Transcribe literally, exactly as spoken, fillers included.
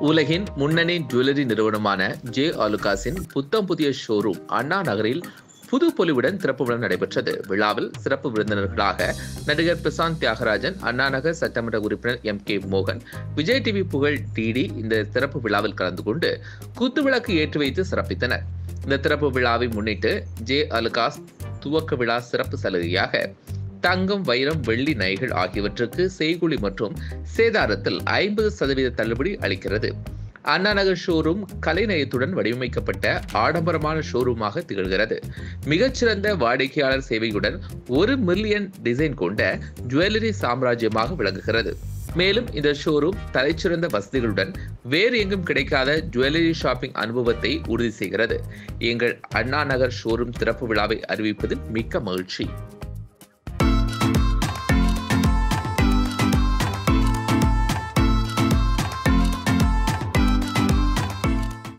உலகின் முன்னணி ஜுவல்லரி நிறுவனமான ஜே அலுகாஸின் புத்தம் புதிய ஷோரூம் அண்ணா நகரில் புது பொலிவுடன் திறப்பு விழா நடைபெற்றது. விழாவில் சிறப்பு விருந்தினர்களாக நடிகர் பிரசாந்த் தியாகராஜன், அண்ணா நகர் சட்டமன்ற உறுப்பினர் எம் கே மோகன், விஜய் டிவி புகழ் டிடி இந்த சிறப்பு விழாவில் கலந்து கொண்டு குத்துவிளக்கு ஏற்றி வைத்து சிறப்பித்தனர். இந்த திறப்பு விழாவை முன்னிட்டு ஜே அலுகாஸ் துவக்க விழா சிறப்பு சலுகையாக தங்கம், வைரம், வெள்ளி நகைகள் ஆகியவற்றுக்கு செய்கூலி மற்றும் சேதாரத்தில் ஐம்பது சதவீத தள்ளுபடி அளிக்கிறது. அண்ணா நகர் ஷோரூம் கலைநயத்துடன் வடிவமைக்கப்பட்ட ஆடம்பரமான ஷோரூமாக திகழ்கிறது. மிகச்சிறந்த வாடிக்கையாளர் சேவையுடன் ஒரு மில்லியன் டிசைன் கொண்ட ஜுவல்லரி சாம்ராஜ்யமாக விளங்குகிறது. மேலும் இந்த ஷோரூம் தலைச்சிறந்த வசதிகளுடன் வேறு எங்கும் கிடைக்காத ஜுவல்லரி ஷாப்பிங் அனுபவத்தை உறுதி செய்கிறது. எங்கள் அண்ணா நகர் ஷோரூம் திறப்பு விழாவை அறிவிப்பதில் மிக்க மகிழ்ச்சி.